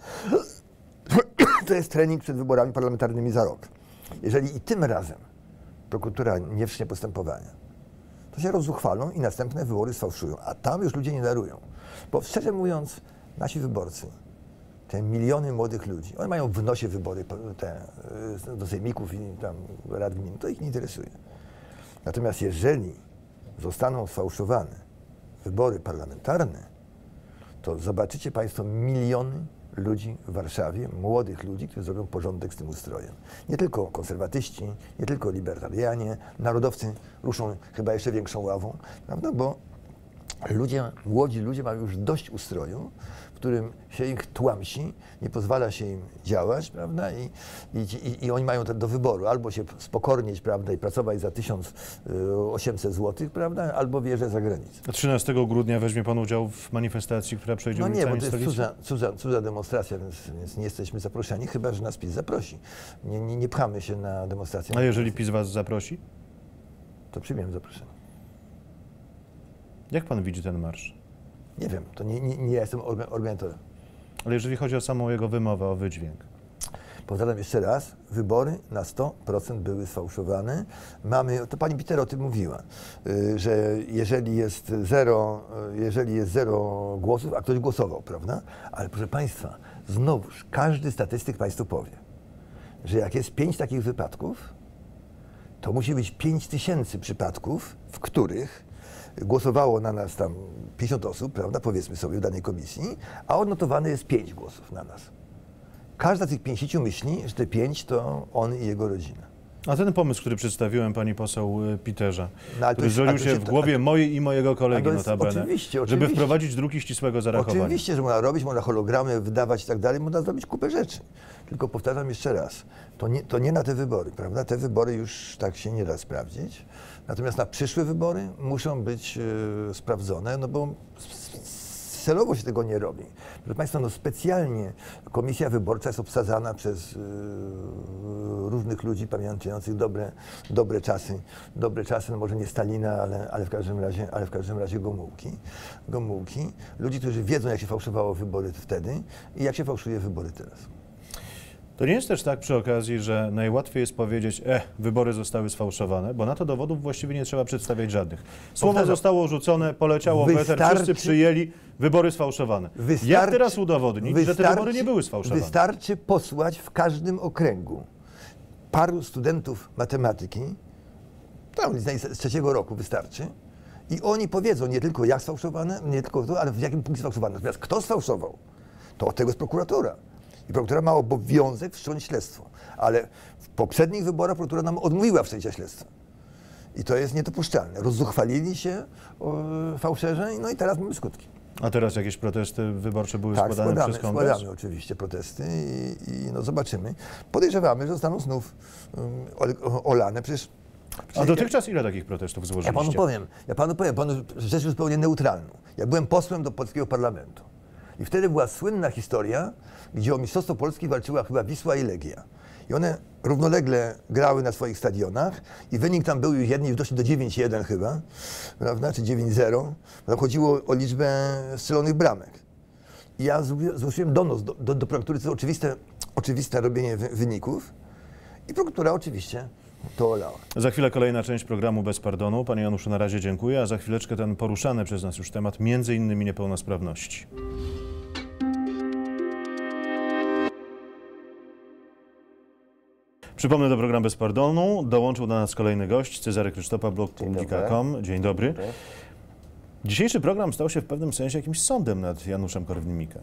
to jest trening przed wyborami parlamentarnymi za rok. Jeżeli i tym razem prokuratura nie wszcznie postępowania, to się rozzuchwalą i następne wybory sfałszują, a tam już ludzie nie darują. Bo szczerze mówiąc, nasi wyborcy, te miliony młodych ludzi, oni mają w nosie wybory do sejmików i tam rad gmin, to ich nie interesuje. Natomiast jeżeli zostaną sfałszowane wybory parlamentarne, to zobaczycie państwo miliony ludzi w Warszawie, młodych ludzi, którzy zrobią porządek z tym ustrojem. Nie tylko konserwatyści, nie tylko libertarianie, narodowcy ruszą chyba jeszcze większą ławą, prawda? Bo młodzi ludzie mają już dość ustroju, w którym się ich tłamsi, nie pozwala się im działać, prawda? I oni mają do wyboru albo się spokornieć, prawda, i pracować za 1800 zł, prawda, albo wjeżdżać za granicę.
A 13 grudnia weźmie pan udział w manifestacji, która przejdzie
No nie, bo
ulicami
to jest
stolicy?
cudza demonstracja, więc nie jesteśmy zaproszeni, chyba że nas PiS zaprosi. Nie pchamy się na demonstrację.
A jeżeli PiS was zaprosi?
To przyjmiemy zaproszenie.
Jak pan widzi ten marsz?
Nie wiem, to nie ja jestem organizatorem.
Ale jeżeli chodzi o samą jego wymowę, o wydźwięk.
Powtarzam jeszcze raz, wybory na 100% były sfałszowane. To pani Pitera o tym mówiła, że jeżeli jest zero głosów, a ktoś głosował, prawda? Ale proszę państwa, znowuż każdy statystyk państwu powie, że jak jest 5 takich wypadków, to musi być 5000 przypadków, w których głosowało na nas tam 50 osób, prawda, powiedzmy sobie, w danej komisji, a odnotowane jest 5 głosów na nas. Każda z tych 50 myśli, że te 5 to on i jego rodzina.
A ten pomysł, który przedstawiłem pani poseł Piterze,
No,
który zrodził się w głowie mojej i mojego kolegi notabene,
oczywiście.
żeby wprowadzić druki ścisłego zarachowania.
Oczywiście, że można robić, można hologramy wydawać i tak dalej, można zrobić kupę rzeczy. Tylko powtarzam jeszcze raz, to nie na te wybory, prawda? Te wybory już tak się nie da sprawdzić. Natomiast na przyszłe wybory muszą być sprawdzone, no bo celowo się tego nie robi. Proszę państwa, no specjalnie komisja wyborcza jest obsadzana przez różnych ludzi pamiętających dobre czasy, no może nie Stalina, ale w każdym razie Gomułki. Ludzi, którzy wiedzą, jak się fałszowało wybory wtedy i jak się fałszuje wybory teraz.
To nie jest też tak przy okazji, że najłatwiej jest powiedzieć, wybory zostały sfałszowane, bo na to dowodów właściwie nie trzeba przedstawiać żadnych. Słowo zostało rzucone, poleciało w eter, wszyscy przyjęli, wybory sfałszowane. Jak teraz udowodnić, że te wybory nie były sfałszowane?
Wystarczy posłać w każdym okręgu paru studentów matematyki, tam z 3. roku wystarczy, i oni powiedzą nie tylko jak sfałszowane, nie tylko to, ale w jakim punkcie sfałszowane. Natomiast kto sfałszował, to od tego jest prokuratura. I prokuratura ma obowiązek wszcząć śledztwo. Ale w poprzednich wyborach prokuratura nam odmówiła wszczęcia śledztwa. I to jest niedopuszczalne. Rozzuchwalili się fałszerze, no i teraz mamy skutki.
A teraz jakieś protesty wyborcze były składane przez Kongres?
Składamy oczywiście protesty i no zobaczymy. Podejrzewamy, że zostaną znów olane. Przecież
A dotychczas ile takich protestów złożyliście?
Ja panu powiem rzecz zupełnie neutralną. Ja byłem posłem do polskiego parlamentu. I wtedy była słynna historia, gdzie o mistrzostwo Polski walczyła chyba Wisła i Legia. I one równolegle grały na swoich stadionach i wynik tam był już jedni doszli do 9-1 chyba, prawda, czy 9-0. Tam chodziło o liczbę strzelonych bramek. I ja zgłosiłem donos do prokuratury, to oczywiste robienie wyników. I prokuratura oczywiście to olała.
Za chwilę kolejna część programu Bez Pardonu. Panie Januszu, na razie dziękuję, a za chwileczkę ten poruszany przez nas już temat, między innymi niepełnosprawności. Przypomnę, do programu Bez Pardonu dołączył do nas kolejny gość, Cezary Krysztopa, blogpublika.com. Dzień dobry. Dzisiejszy program stał się w pewnym sensie jakimś sądem nad Januszem Korwin-Mikke.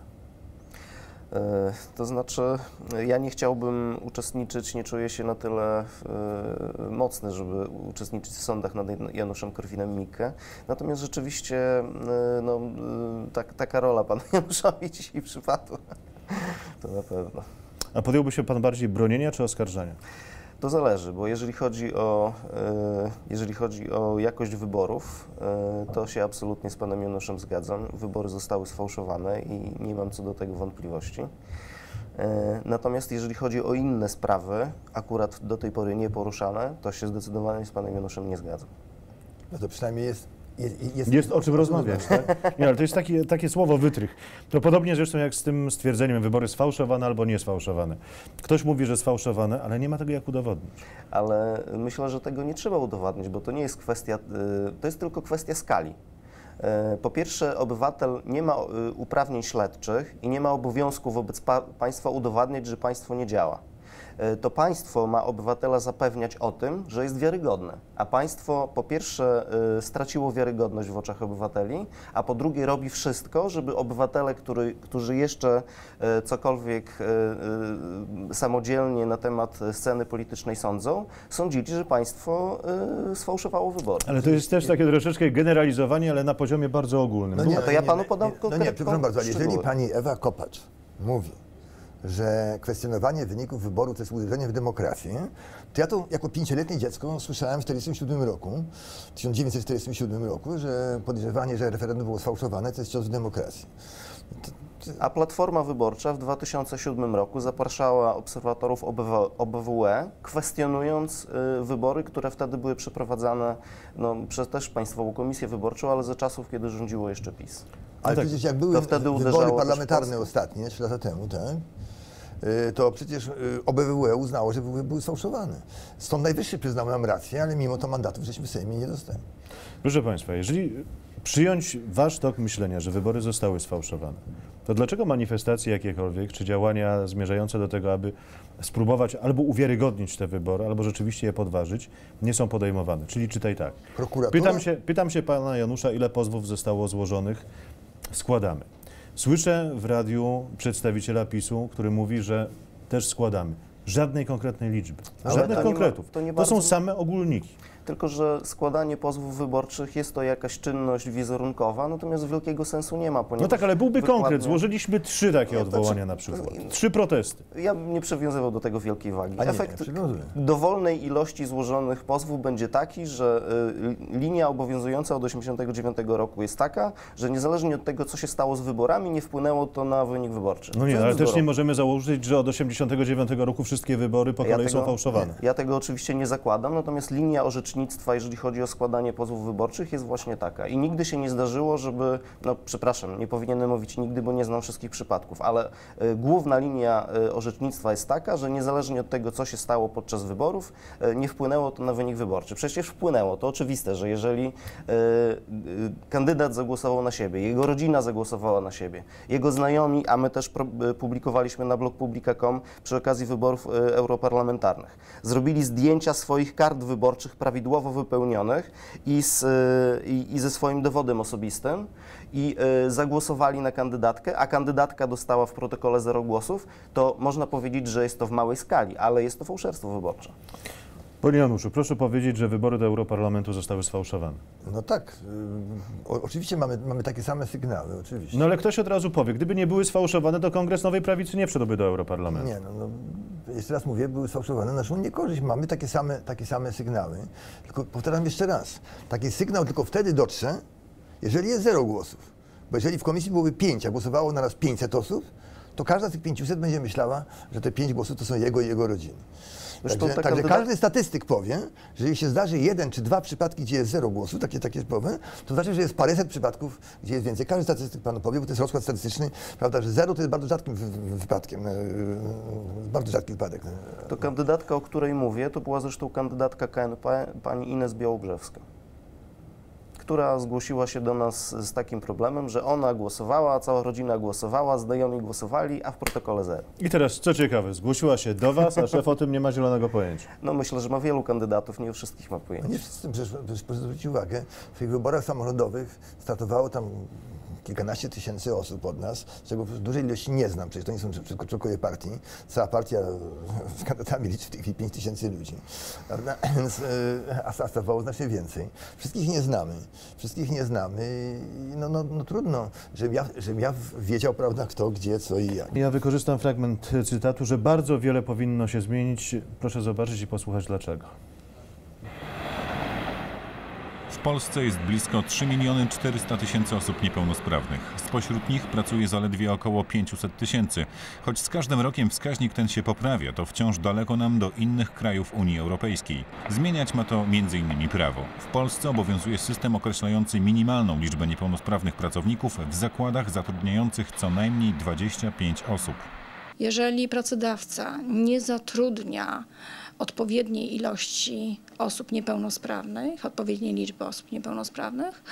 To znaczy, ja nie chciałbym uczestniczyć, nie czuję się na tyle mocny, żeby uczestniczyć w sądach nad Januszem Korwinem-Mikke. Natomiast rzeczywiście no, taka rola panu Januszowi dzisiaj przypadła. To na pewno.
A podjąłby się pan bardziej bronienia czy oskarżania?
To zależy, bo jeżeli chodzi o jakość wyborów, to się absolutnie z panem Januszem zgadzam. Wybory zostały sfałszowane i nie mam co do tego wątpliwości. Natomiast jeżeli chodzi o inne sprawy, akurat do tej pory nie poruszane, to się zdecydowanie z panem Januszem nie zgadzam.
No to przynajmniej
Jest o czym rozmawiać, tak? Nie, ale to jest takie słowo wytrych. To podobnie zresztą jak z tym stwierdzeniem, wybory sfałszowane albo niesfałszowane. Ktoś mówi, że sfałszowane, ale nie ma tego jak udowodnić.
Ale myślę, że tego nie trzeba udowodnić, bo to nie jest kwestia, to jest tylko kwestia skali. Po pierwsze, obywatel nie ma uprawnień śledczych i nie ma obowiązku wobec państwa udowadniać, że państwo nie działa. To państwo ma obywatela zapewniać o tym, że jest wiarygodne, a państwo po pierwsze straciło wiarygodność w oczach obywateli, a po drugie robi wszystko, żeby obywatele, którzy jeszcze cokolwiek samodzielnie na temat sceny politycznej sądzili, że państwo sfałszowało wybory.
Ale to jest też takie troszeczkę generalizowanie, ale na poziomie bardzo ogólnym.
No nie,
to ja panu podam
przepraszam bardzo, ale jeżeli pani Ewa Kopacz mówi, że kwestionowanie wyników wyboru to jest uderzenie w demokrację, to ja to jako 5-letnie dziecko słyszałem w 1947 roku, że podejrzewanie, że referendum było sfałszowane, to jest cios w demokracji.
A Platforma Wyborcza w 2007 roku zapraszała obserwatorów OBWE, kwestionując wybory, które wtedy były przeprowadzane przez też Państwową Komisję Wyborczą, ale za czasów, kiedy rządziło jeszcze PiS.
Ale
tak,
przecież jak były wybory parlamentarne ostatnie, 3 lata temu, tak? To przecież OBWE uznało, że były sfałszowane. Sąd Najwyższy przyznał nam rację, ale mimo to mandatów żeśmy w Sejmie nie dostali.
Proszę Państwa, jeżeli przyjąć Wasz tok myślenia, że wybory zostały sfałszowane, to dlaczego manifestacje jakiekolwiek, czy działania zmierzające do tego, aby spróbować albo uwiarygodnić te wybory, albo rzeczywiście je podważyć, nie są podejmowane? Czyli czytaj tak. Pytam się pana Janusza, ile pozwów zostało złożonych? Składamy. Słyszę w radiu przedstawiciela PiS-u, który mówi, że też składamy. Żadnej konkretnej liczby. Żadnych konkretów. To są same ogólniki.
Tylko że składanie pozwów wyborczych jest to jakaś czynność wizerunkowa, natomiast wielkiego sensu nie ma.
No tak, ale byłby konkret. Złożyliśmy 3 takie odwołania na przykład. 3 protesty.
Ja nie przywiązywał do tego wielkiej wagi. Efekt dowolnej ilości złożonych pozwów będzie taki, że linia obowiązująca od 1989 roku jest taka, że niezależnie od tego, co się stało z wyborami, nie wpłynęło to na wynik wyborczy.
No nie, ale też nie możemy założyć, że od 1989 roku wszystkie wybory po kolei są fałszowane.
Ja tego oczywiście nie zakładam, natomiast linia orzecznictwa, jeżeli chodzi o składanie pozwów wyborczych, jest właśnie taka. I nigdy się nie zdarzyło, żeby, przepraszam, nie powinienem mówić nigdy, bo nie znam wszystkich przypadków, ale główna linia orzecznictwa jest taka, że niezależnie od tego, co się stało podczas wyborów, nie wpłynęło to na wynik wyborczy. Przecież wpłynęło. To oczywiste, że jeżeli kandydat zagłosował na siebie, jego rodzina zagłosowała na siebie, jego znajomi, a my też publikowaliśmy na blogpublika.com przy okazji wyborów europarlamentarnych, zrobili zdjęcia swoich kart wyborczych prawidłowo wypełnionych i ze swoim dowodem osobistym i zagłosowali na kandydatkę, a kandydatka dostała w protokole 0 głosów, to można powiedzieć, że jest to w małej skali, ale jest to fałszerstwo wyborcze.
Panie Januszu, proszę powiedzieć, że wybory do Europarlamentu zostały sfałszowane.
No tak, oczywiście mamy takie same sygnały, oczywiście.
No ale ktoś od razu powie, gdyby nie były sfałszowane, to Kongres Nowej Prawicy nie wszedłby do Europarlamentu.
Nie, jeszcze raz mówię, były sfałszowane na naszą niekorzyść. Mamy takie same sygnały, tylko powtarzam jeszcze raz, taki sygnał tylko wtedy dotrze, jeżeli jest 0 głosów. Bo jeżeli w komisji byłoby 5, a głosowało na nas 500 osób, to każda z tych 500 będzie myślała, że te 5 głosów to są jego i jego rodziny. Także każdy statystyk powie, że jeśli się zdarzy 1 czy 2 przypadki, gdzie jest 0 głosów, takie powie, to znaczy, że jest paręset przypadków, gdzie jest więcej. Każdy statystyk panu powie, bo to jest rozkład statystyczny, prawda, że 0 to jest bardzo rzadkim wypadkiem, bardzo rzadki wypadek.
To kandydatka, o której mówię, to była zresztą kandydatka KNP, pani Ines Białobrzewska. która zgłosiła się do nas z takim problemem, że ona głosowała, cała rodzina głosowała, znajomi głosowali, a w protokole 0.
I teraz, co ciekawe, zgłosiła się do was, a szef o tym nie ma zielonego pojęcia.
No myślę, że ma wielu kandydatów, nie o wszystkich ma pojęcia.
Nie wszyscy, przecież proszę zwrócić uwagę, w tych wyborach samorządowych startowało tam kilkanaście tysięcy osób od nas, z czego w dużej ilości nie znam, przecież to nie są tylko członkowie partii. Cała partia z kandydatami liczy w tej chwili 5 tysięcy ludzi, prawda? Więc, a startowało znacznie więcej. Wszystkich nie znamy i no trudno, żebym ja wiedział, prawda, kto, gdzie, co i jak.
Ja wykorzystam fragment cytatu, że bardzo wiele powinno się zmienić. Proszę zobaczyć i posłuchać dlaczego.
W Polsce jest blisko 3 400 000 osób niepełnosprawnych. Spośród nich pracuje zaledwie około 500 000. Choć z każdym rokiem wskaźnik ten się poprawia, to wciąż daleko nam do innych krajów Unii Europejskiej. Zmieniać ma to m.in. prawo. W Polsce obowiązuje system określający minimalną liczbę niepełnosprawnych pracowników w zakładach zatrudniających co najmniej 25 osób.
Jeżeli pracodawca nie zatrudnia odpowiedniej ilości osób niepełnosprawnych, odpowiedniej liczby osób niepełnosprawnych,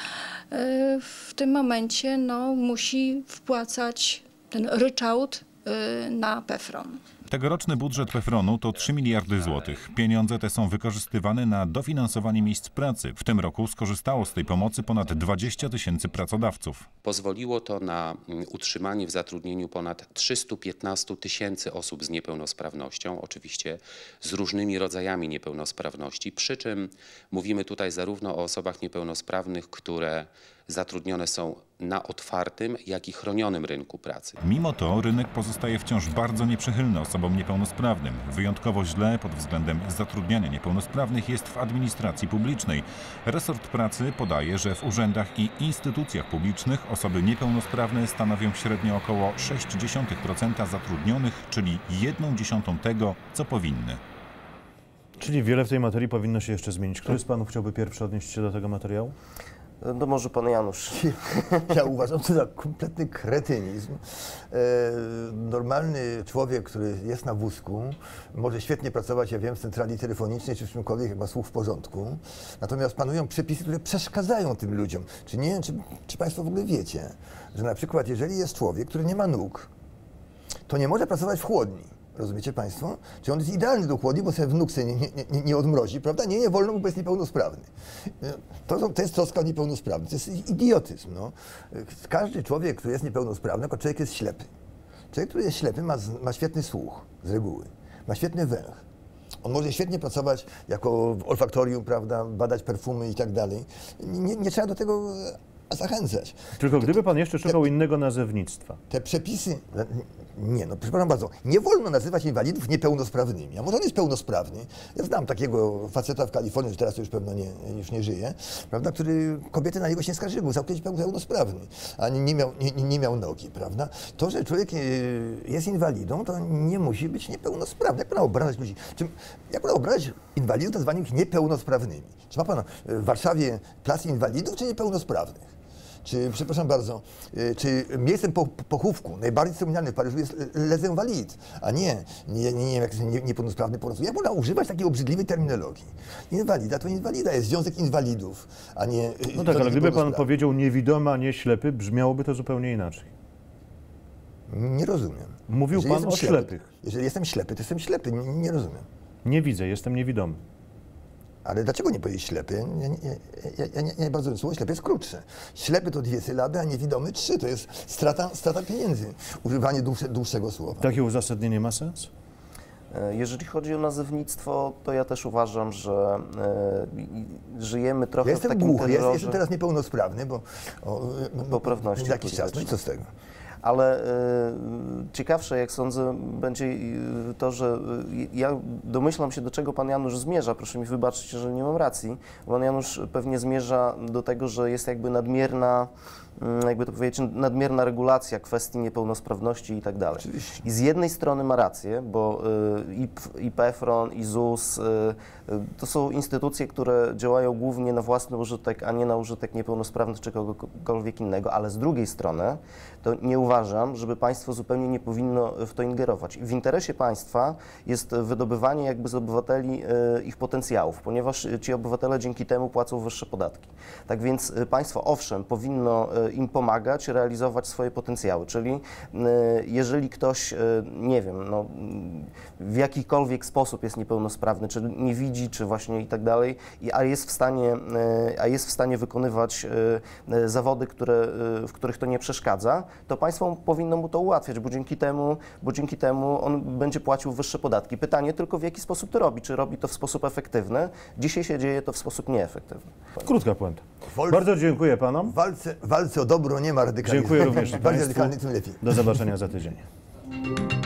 w tym momencie musi wpłacać ten ryczałt na PFRON.
Tegoroczny budżet PFRON-u to 3 miliardy złotych. Pieniądze te są wykorzystywane na dofinansowanie miejsc pracy. W tym roku skorzystało z tej pomocy ponad 20 000 pracodawców.
Pozwoliło to na utrzymanie w zatrudnieniu ponad 315 000 osób z niepełnosprawnością, oczywiście z różnymi rodzajami niepełnosprawności, przy czym mówimy tutaj zarówno o osobach niepełnosprawnych, które zatrudnione są na otwartym, jak i chronionym rynku pracy.
Mimo to rynek pozostaje wciąż bardzo nieprzychylny osobom niepełnosprawnym. Wyjątkowo źle pod względem zatrudniania niepełnosprawnych jest w administracji publicznej. Resort pracy podaje, że w urzędach i instytucjach publicznych osoby niepełnosprawne stanowią średnio około 0,6% zatrudnionych, czyli 1/10 tego, co powinny.
Czyli wiele w tej materii powinno się jeszcze zmienić. Który z panów chciałby pierwszy odnieść się do tego materiału?
No może pan Janusz.
Ja uważam to za kompletny kretynizm. Normalny człowiek, który jest na wózku, może świetnie pracować, ja wiem, w centrali telefonicznej czy w czymkolwiek, jak ma słuch w porządku. Natomiast panują przepisy, które przeszkadzają tym ludziom. Czy nie wiem, czy państwo w ogóle wiecie, że na przykład jeżeli jest człowiek, który nie ma nóg, to nie może pracować w chłodni. Rozumiecie państwo? Czyli on jest idealny do chłodni, bo sobie w nóg nie odmrozi, prawda? Nie wolno mu, bo jest niepełnosprawny. To jest troska o niepełnosprawny. To jest idiotyzm. No. Każdy człowiek, który jest niepełnosprawny, jako człowiek jest ślepy. Człowiek, który jest ślepy, ma świetny słuch z reguły. Ma świetny węch. On może świetnie pracować jako w olfaktorium, prawda? Badać perfumy i tak dalej. Nie trzeba do tego zachęcać.
Tylko gdyby pan jeszcze szukał innego nazewnictwa.
Te przepisy, nie no, przepraszam bardzo, nie wolno nazywać inwalidów niepełnosprawnymi. A może on jest pełnosprawny. Ja znam takiego faceta w Kalifornii, że teraz to już pewno już nie żyje, prawda, który, kobiety na niego się nie skarżyły, był całkowicie pełnosprawny, a nie miał nogi, prawda. To, że człowiek jest inwalidą, to nie musi być niepełnosprawny. Jak pan obrażać ludzi? Jak pan obrażać inwalidów, to zwaniem ich niepełnosprawnymi? Czy ma pan w Warszawie plac inwalidów, czy niepełnosprawnych? Czy, przepraszam bardzo, czy miejscem pochówku najbardziej ceremonialnym w Paryżu jest les invalides, a nie niepełnosprawny po prostu. Jak można używać takiej obrzydliwej terminologii? Inwalida to inwalida, jest związek inwalidów, a nie...
No tak, ale gdyby pan powiedział niewidomy, a nie ślepy, brzmiałoby to zupełnie inaczej.
Nie rozumiem.
Mówił pan o ślepych.
Jeżeli jestem ślepy, to jestem ślepy, nie rozumiem.
Nie widzę, jestem niewidomy.
Ale dlaczego nie powiedzieć ślepy? Ja nie bardzo słowo ślepy jest krótsze. Ślepy to 2 sylaby, a niewidomy 3. To jest strata pieniędzy. Używanie dłuższego słowa.
Takie uzasadnienie ma sens?
Jeżeli chodzi o nazewnictwo, to ja też uważam, że żyjemy trochę w takim
głuchy,
terrorze.
Jestem teraz niepełnosprawny, bo
poprawności
jakiś czas. No i co z tego?
Ale ciekawsze, jak sądzę, będzie to, że ja domyślam się, do czego pan Janusz zmierza. Proszę mi wybaczyć, jeżeli nie mam racji. Pan Janusz pewnie zmierza do tego, że jest jakby nadmierna jakby to powiedzieć, nadmierna regulacja kwestii niepełnosprawności i tak dalej.
Oczywiście.
I z jednej strony ma rację, bo i PFRON, i ZUS to są instytucje, które działają głównie na własny użytek, a nie na użytek niepełnosprawnych czy kogokolwiek innego, ale z drugiej strony to nie uważam, żeby państwo zupełnie nie powinno w to ingerować. W interesie państwa jest wydobywanie jakby z obywateli ich potencjałów, ponieważ ci obywatele dzięki temu płacą wyższe podatki. Tak więc państwo owszem powinno im pomagać realizować swoje potencjały, czyli jeżeli ktoś, nie wiem, no, w jakikolwiek sposób jest niepełnosprawny, czy nie widzi, czy właśnie i tak dalej, a jest w stanie wykonywać zawody, w których to nie przeszkadza, to państwo powinno mu to ułatwiać, bo dzięki temu on będzie płacił wyższe podatki. Pytanie tylko, w jaki sposób to robi, czy robi to w sposób efektywny. Dzisiaj się dzieje to w sposób nieefektywny.
Krótka puenta. Bardzo dziękuję panom.
W walce o dobro nie ma radykalizmu.
Dziękuję również
Bardziej
państwu.
radykalny, tym lepiej.
Do zobaczenia za tydzień.